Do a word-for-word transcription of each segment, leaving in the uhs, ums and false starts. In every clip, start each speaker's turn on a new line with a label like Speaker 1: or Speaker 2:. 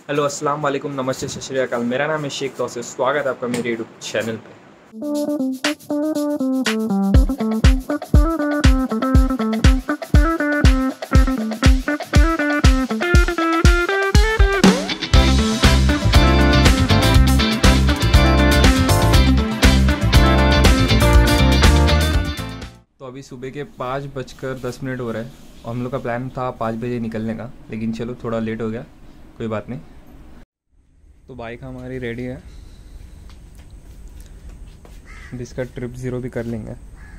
Speaker 1: Hello, अस्सलाम वालेकुम, नमस्ते, सत श्री अकाल। मेरा नाम है शेख तौसीफ। स्वागत है आपका मेरे यूट्यूब चैनल पे। तो अभी सुबह के पाँच बजकर दस मिनट हो रहे हैं और हम लोग का प्लान था पाँच बजे निकलने का, लेकिन चलो थोड़ा लेट हो गया, कोई बात नहीं। तो बाइक हमारी रेडी है, इसका ट्रिप ज़ीरो भी कर लेंगे,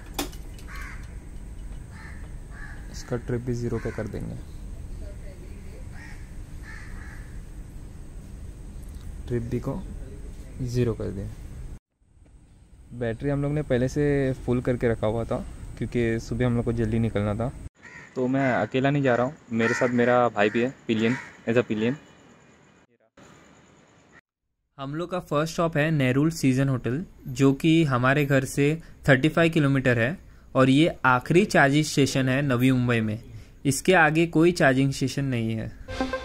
Speaker 1: इसका ट्रिप भी ज़ीरो पे कर देंगे। ट्रिप भी को ज़ीरो कर दें। बैटरी हम लोग ने पहले से फुल करके रखा हुआ था क्योंकि सुबह हम लोग को जल्दी निकलना था। तो मैं अकेला नहीं जा रहा हूँ, मेरे साथ मेरा भाई भी है, पिलियन, एज अ पिलियन।
Speaker 2: हम लोग का फर्स्ट स्टॉप है नेरुल सीजन होटल, जो कि हमारे घर से पैंतीस किलोमीटर है और ये आखिरी चार्जिंग स्टेशन है नवी मुंबई में। इसके आगे कोई चार्जिंग स्टेशन नहीं है।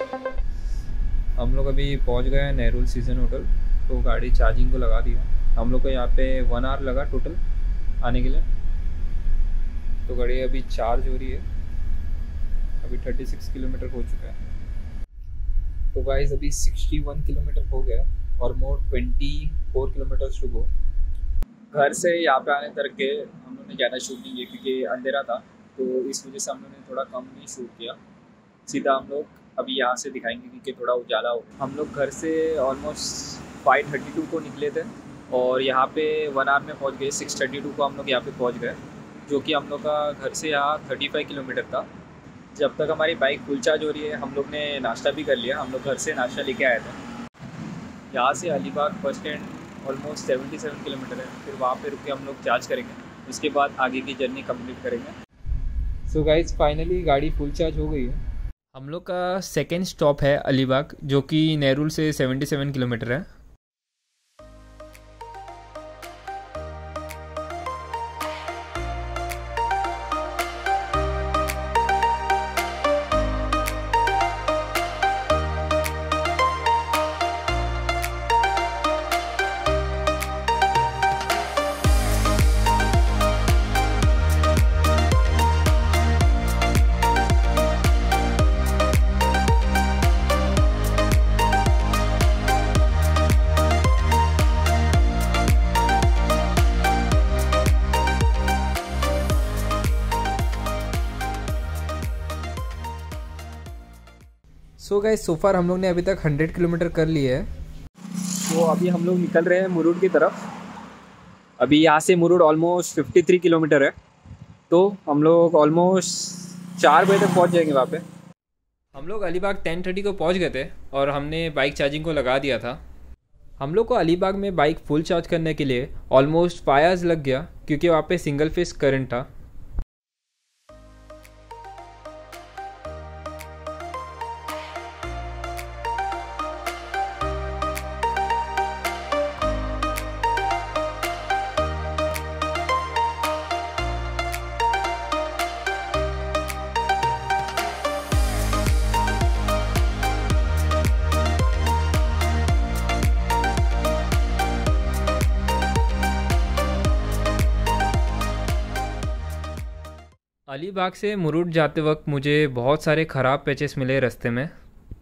Speaker 1: हम लोग अभी पहुंच गए हैं नेरुल सीजन होटल, तो गाड़ी चार्जिंग को लगा दिया। हम लोग को यहाँ पे वन आवर लगा टोटल आने के लिए। तो गाड़ी अभी चार्ज हो रही है, अभी छत्तीस किलोमीटर हो चुका है। तो गाइस अभी इकसठ किलोमीटर हो गया और मोर चौबीस किलोमीटर टू गो। घर से यहाँ पे आने तक के हम लोगों ने ज़्यादा शूट नहीं किया क्योंकि अंधेरा था, तो इस वजह से हम लोगों ने थोड़ा कम नहीं शूट किया। सीधा हम लोग अभी यहाँ से दिखाएंगे क्योंकि थोड़ा उजाला हो। हम लोग घर से ऑलमोस्ट फाइव थर्टी टू को निकले थे और यहाँ पे वन आवर में पहुँच गए। सिक्स थर्टी टू को हम लोग यहाँ पे पहुँच गए, जो कि हम लोग का घर से यहाँ थर्टी फाइव किलोमीटर था। जब तक हमारी बाइक फुल चार्ज हो रही है, हम लोग ने नाश्ता भी कर लिया। हम लोग घर से नाश्ता लेके आए थे। यहाँ से अलीबाग बस स्टैंड ऑलमोस्ट सतहत्तर किलोमीटर है, फिर वहाँ पे रुक के हम लोग चार्ज करेंगे, उसके बाद आगे की जर्नी कंप्लीट करेंगे। सो गाइस फाइनली गाड़ी फुल चार्ज हो गई है।
Speaker 2: हम लोग का सेकेंड स्टॉप है अलीबाग, जो कि नेरुल से सतहत्तर किलोमीटर है।
Speaker 1: सो गाइस सो फार हम लोग ने अभी तक हंड्रेड किलोमीटर कर लिए है। तो अभी हम लोग निकल रहे हैं मुरुड की तरफ। अभी यहाँ से मुरुड ऑलमोस्ट तिरेपन किलोमीटर है, तो हम लोग ऑलमोस्ट चार बजे तक पहुँच जाएंगे वहाँ पे।
Speaker 2: हम लोग अलीबाग टेन थर्टी को पहुँच गए थे और हमने बाइक चार्जिंग को लगा दिया था। हम लोग को अलीबाग में बाइक फुल चार्ज करने के लिए ऑलमोस्ट फाइव आवर्स लग गया क्योंकि वहाँ पे सिंगल फेस करंट था। अलीबाग से मुरुड जाते वक्त मुझे बहुत सारे ख़राब पैचेस मिले रास्ते में।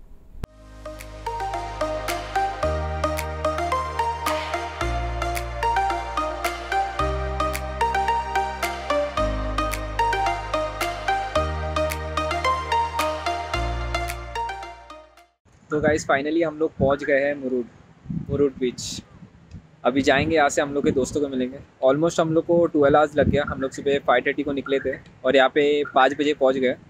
Speaker 1: तो गाइस फाइनली हम लोग पहुंच गए हैं मुरुड मुरुड बीच। अभी जाएंगे यहाँ से, हम लोग के दोस्तों को मिलेंगे। ऑलमोस्ट हम लोग को ट्वेल्व आवर्स लग गया। हम लोग सुबह फाइव थर्टी को निकले थे और यहाँ पे पाँच बजे पहुँच गए।